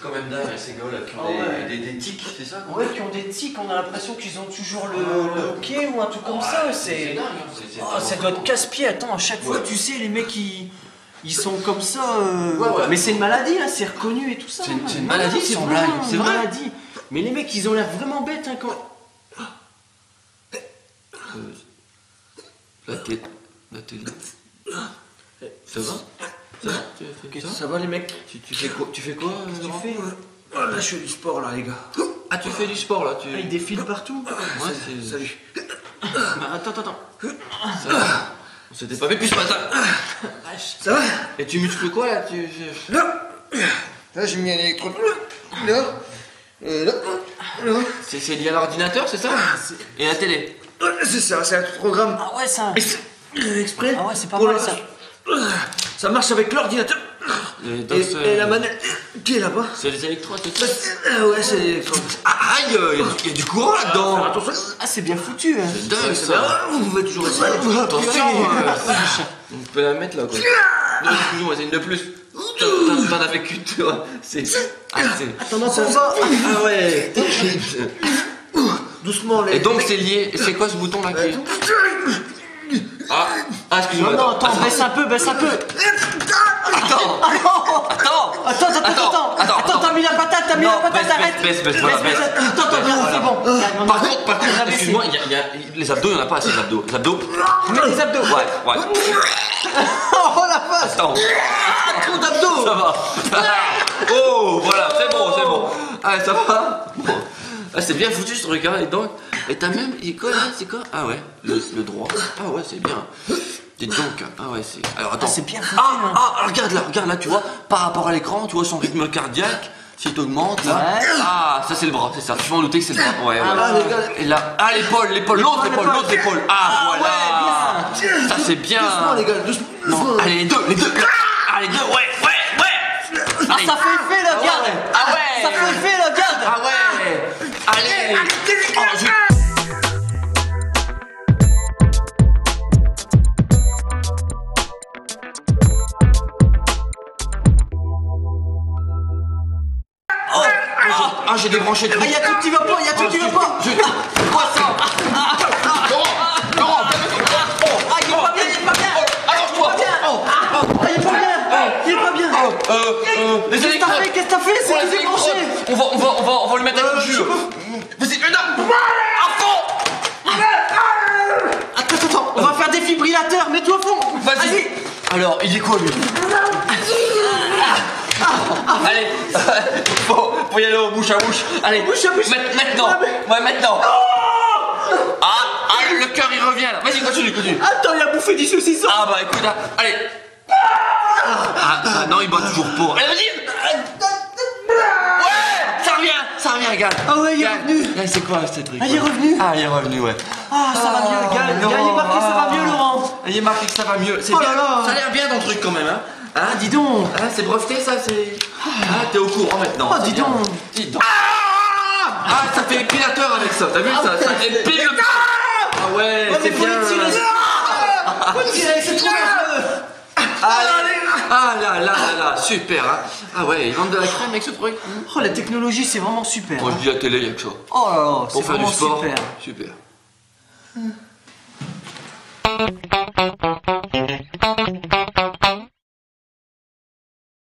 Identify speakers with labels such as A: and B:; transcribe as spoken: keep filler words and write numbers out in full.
A: C'est quand même dingue ces gars là qui ont
B: oh,
A: des,
B: ouais.
A: des, des tics, c'est ça?
B: Ouais, qui ont des tics, on a l'impression qu'ils ont toujours le, le hockey ou un truc comme oh, ça. C'est dingue, hein. oh, ça doit être casse-pied. Attends, à chaque fois, ouais. tu sais, les mecs ils, ils sont comme ça. Euh... Ouais, ouais. Mais c'est une maladie, hein, c'est reconnu et tout ça.
A: C'est une, une maladie, c'est une blague.
B: C'est une maladie. Mais les mecs, ils ont l'air vraiment bêtes hein, quand.
A: La tête, la télé. Ça va? Ça va, tu fais ça,
B: ça va les mecs?
A: Tu, tu fais quoi? Tu fais quoi
B: tu fais oh, là, je fais du sport là les gars.
A: Ah tu fais du sport là tu...
B: Ah, il défile partout.
A: Ouais c'est...
B: Salut. Bah, attends, attends.
A: Ça va? On s'était pas vu depuis ce matin.
B: Ça va?
A: Et tu muscles quoi là tu...
B: Là. Là j'ai mis un électrode. Là. Et là. Là.
A: C'est lié à l'ordinateur c'est ça? Et la télé?
B: C'est ça, c'est un programme. Ah ouais ça. Exprès. Ah ouais c'est pas mal ça. Ça marche avec l'ordinateur. Et, et, et la manette qui est là-bas.
A: C'est les électrodes, c'est ça?
B: Ah ouais, c'est les électrodes.
A: Ah, aïe, il y, y a du courant là-dedans.
B: Ah, c'est bien foutu. Hein.
A: C'est dingue ça.
B: Vous pouvez toujours essayer.
A: Attention, on peut la mettre là quoi. Excuse-moi, c'est une de plus. T'en avais qu'une, tu vois. C'est. Ah, c'est.
B: Attends, ça va.
A: Ah ouais.
B: Doucement, les.
A: Et donc c'est lié. C'est quoi ce bouton là qui. Ah, ah excuse-moi.
B: Non, non, attends, baisse un peu, baisse un peu.
A: Attends,
B: attends,
A: attends,
B: attends, attends, attends, attends, t'as mis la patate, t'as mis la patate, arrête.
A: Baisse, baisse, voilà, baisse.
B: Attends, attends, c'est bon.
A: Par contre, par contre, excuse-moi, les abdos, il n'y en a pas assez d'abdos. Les abdos.
B: Mets les abdos.
A: Ouais, ouais.
B: Oh la vache.
A: Attends.
B: Trop d'abdos.
A: Ça va. Oh, voilà, c'est bon, c'est bon. Ah, ça va. Ah, c'est bien foutu ce truc, hein, et donc. Et t'as même. Il est quoi là? C'est quoi? Ah ouais, le, le droit. Ah ouais, c'est bien. Dis donc. Ah ouais, c'est. Alors attends.
B: Ah, c'est bien foutu.
A: Ah,
B: hein.
A: ah, regarde là, regarde là, tu vois, par rapport à l'écran, tu vois son rythme cardiaque. S'il t'augmente là. Ouais. Ah, ça c'est le bras, c'est ça. Je m'en doutais que c'est le bras. Ouais,
B: ah,
A: voilà.
B: ouais.
A: Et là. Ah, l'épaule, l'épaule, l'autre épaule, l'autre épaule. Ah,
B: ah
A: voilà.
B: Ouais, bien.
A: Ça c'est bien.
B: Doucement, les gars, doucement.
A: Non, allez, les deux, les deux. Ah, les deux, ouais, ouais, ouais.
B: Ah, ça fait effet là, regarde.
A: Ah ouais.
B: Ça fait effet là, regarde.
A: Ah ouais. Allez. Oh, je... Oh, ah, j'ai débranché le truc.
B: Ah, y'a tout qui va pas, y'a tout qui va pas.
A: Je... Quoi ça? Laurent, Laurent,
B: ah, il est pas bien, il est pas bien.
A: Allonge-toi.
B: Ah, il est pas bien. Il est pas bien.
A: Euh, euh, les électrodes.
B: Qu'est-ce que t'as fait? C'est qui débranché?
A: On va, on va, on va, on va le mettre avec le jus. Vas-y, non. À fond.
B: Attends, attends, on va faire des fibrillateurs. Mets-toi à fond.
A: Vas-y. Alors, il est quoi lui? Allez, faut, faut y aller au bouche à bouche. Allez,
B: bouche à bouche.
A: Maintenant, ouais, maintenant. Ah, ah, le cœur il revient là. Vas-y, continue, continue.
B: Attends, il a bouffé du saucisson.
A: Ah bah écoute, là, allez. Ah, ah non, il bat toujours pour. Allez, vas-y. Ouais, ça revient, ça revient, regarde.
B: Ah ouais, il est revenu.
A: C'est quoi ce truc?
B: Ah, il est revenu.
A: Ah, il est revenu, ouais.
B: Ah, ça va mieux, gars. Il est marqué que ça va mieux, Laurent.
A: Il est marqué que ça va mieux. C'est
B: oh
A: bien.
B: Là là.
A: Ça a l'air bien dans le truc quand même, hein.
B: Ah, dis donc.
A: Ah, c'est breveté ça, c'est. Ah, t'es au courant maintenant.
B: Oh, dis donc.
A: Dis donc. Ah, ah, ça fait épilateur avec ça, t'as vu ça? Ça épile le. Ah ouais,
B: oh,
A: c'est bien.
B: Faut tirer, c'est trop bien.
A: Ah là là là là, super hein. Ah ouais, ils vendent de la crème avec ce truc.
B: Oh, la technologie, c'est vraiment super.
A: Moi je dis à la télé, il y a que ça.
B: Oh là là, c'est
A: pour faire du sport.
B: super.
A: Super.